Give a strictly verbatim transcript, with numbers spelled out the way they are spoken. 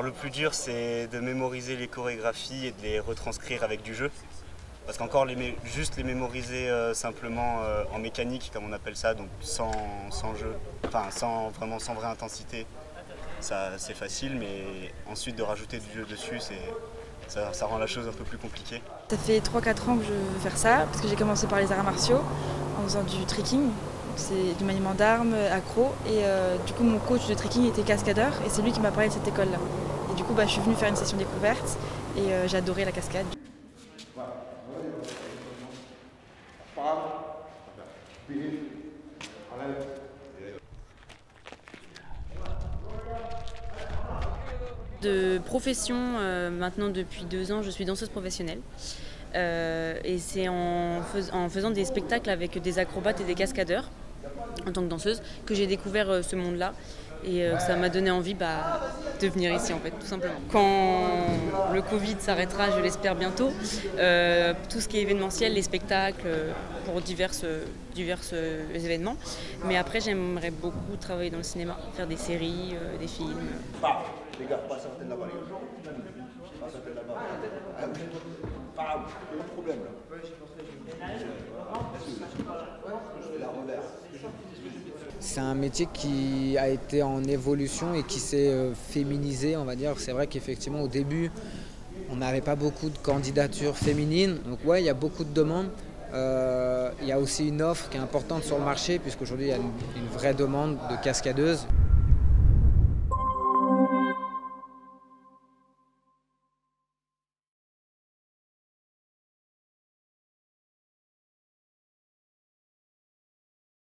Alors le plus dur, c'est de mémoriser les chorégraphies et de les retranscrire avec du jeu. Parce qu'encore les juste les mémoriser euh, simplement euh, en mécanique, comme on appelle ça, donc sans, sans jeu, enfin sans, vraiment sans vraie intensité, ça c'est facile, mais ensuite de rajouter du jeu dessus, ça, ça rend la chose un peu plus compliquée. Ça fait trois quatre ans que je veux faire ça, parce que j'ai commencé par les arts martiaux, en faisant du trekking, c'est du maniement d'armes, accro, et euh, du coup mon coach de trekking était cascadeur, et c'est lui qui m'a parlé de cette école-là. Et du coup bah, je suis venue faire une session découverte, et euh, j'ai adoré la cascade. De profession, euh, maintenant depuis deux ans, je suis danseuse professionnelle. Euh, et c'est en, fais en faisant des spectacles avec des acrobates et des cascadeurs, en tant que danseuse, que j'ai découvert euh, ce monde-là. Et euh, ça m'a donné envie bah, de venir ici, en fait, tout simplement. Quand le Covid s'arrêtera, je l'espère bientôt, euh, tout ce qui est événementiel, les spectacles, euh, pour divers, divers euh, événements. Mais après, j'aimerais beaucoup travailler dans le cinéma, faire des séries, euh, des films. Les gars, pas sortir là-bas, les gars. Pas sortir là-bas. Ah oui. Pas de problème là. C'est un métier qui a été en évolution et qui s'est féminisé, on va dire. C'est vrai qu'effectivement, au début, on n'avait pas beaucoup de candidatures féminines. Donc ouais, il y a beaucoup de demandes. Euh, il y a aussi une offre qui est importante sur le marché, puisqu'aujourd'hui, il y a une, une vraie demande de cascadeuses.